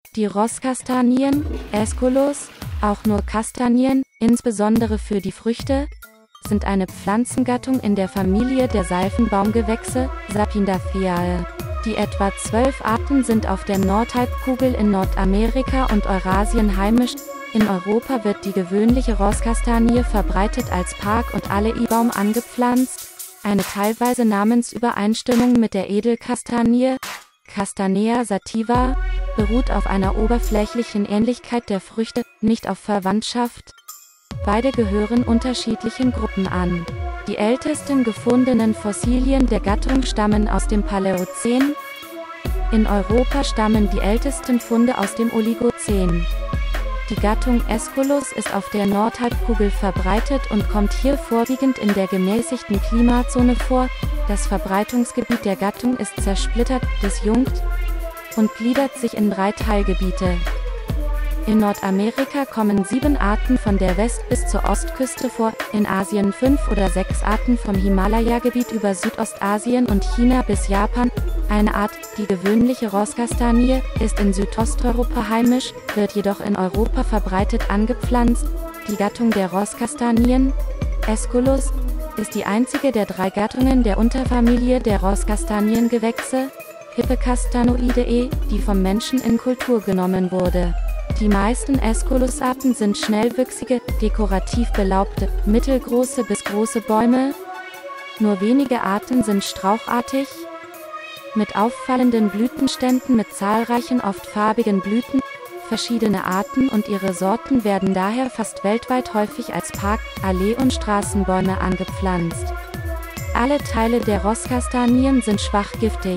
Die Rosskastanien, Aesculus, auch nur Kastanien, insbesondere für die Früchte, sind eine Pflanzengattung in der Familie der Seifenbaumgewächse, Sapindaceae. Die etwa 12 Arten sind auf der Nordhalbkugel in Nordamerika und Eurasien heimisch. In Europa wird die gewöhnliche Rosskastanie verbreitet als Park- und Aleebaum angepflanzt. Eine teilweise Namensübereinstimmung mit der Edelkastanie, Castanea sativa, beruht auf einer oberflächlichen Ähnlichkeit der Früchte, nicht auf Verwandtschaft. Beide gehören unterschiedlichen Gruppen an. Die ältesten gefundenen Fossilien der Gattung stammen aus dem Paläozän. In Europa stammen die ältesten Funde aus dem Oligozän. Die Gattung Aesculus ist auf der Nordhalbkugel verbreitet und kommt hier vorwiegend in der gemäßigten Klimazone vor. Das Verbreitungsgebiet der Gattung ist zersplittert, disjunkt und gliedert sich in 3 Teilgebiete. In Nordamerika kommen 7 Arten von der West- bis zur Ostküste vor, in Asien 5 oder 6 Arten vom Himalaya-Gebiet über Südostasien und China bis Japan. Eine Art, die gewöhnliche Rosskastanie, ist in Südosteuropa heimisch, wird jedoch in Europa verbreitet angepflanzt. Die Gattung der Rosskastanien, Aesculus, ist die einzige der 3 Gattungen der Unterfamilie der Rosskastaniengewächse, Hippecastanoideae, die vom Menschen in Kultur genommen wurde. Die meisten Aesculus-Arten sind schnellwüchsige, dekorativ belaubte, mittelgroße bis große Bäume. Nur wenige Arten sind strauchartig, mit auffallenden Blütenständen mit zahlreichen oft farbigen Blüten. Verschiedene Arten und ihre Sorten werden daher fast weltweit häufig als Park-, Allee- und Straßenbäume angepflanzt. Alle Teile der Rosskastanien sind schwach giftig.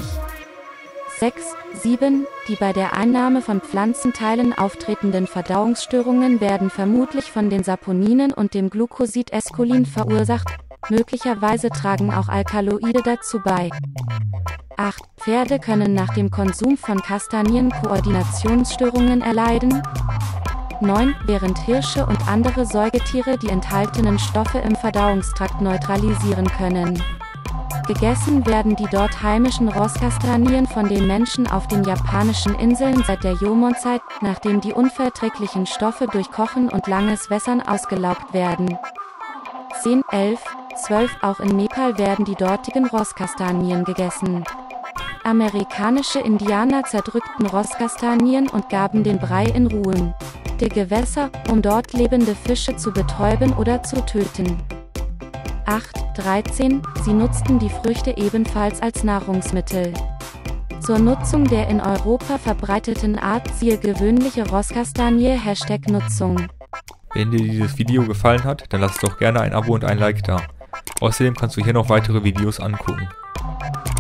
6, 7, die bei der Einnahme von Pflanzenteilen auftretenden Verdauungsstörungen werden vermutlich von den Saponinen und dem Glucosid Esculin verursacht, möglicherweise tragen auch Alkaloide dazu bei. 8. Pferde können nach dem Konsum von Kastanien Koordinationsstörungen erleiden. 9. Während Hirsche und andere Säugetiere die enthaltenen Stoffe im Verdauungstrakt neutralisieren können. Gegessen werden die dort heimischen Rosskastanien von den Menschen auf den japanischen Inseln seit der Jomon-Zeit, nachdem die unverträglichen Stoffe durch Kochen und langes Wässern ausgelaugt werden. 10, 11, 12. Auch in Nepal werden die dortigen Rosskastanien gegessen. Amerikanische Indianer zerdrückten Rosskastanien und gaben den Brei in Ruhen der Gewässer, um dort lebende Fische zu betäuben oder zu töten. 8, 13. Sie nutzten die Früchte ebenfalls als Nahrungsmittel. Zur Nutzung der in Europa verbreiteten Art siehe gewöhnliche Rosskastanie #Nutzung. Wenn dir dieses Video gefallen hat, dann lass doch gerne ein Abo und ein Like da. Außerdem kannst du hier noch weitere Videos angucken.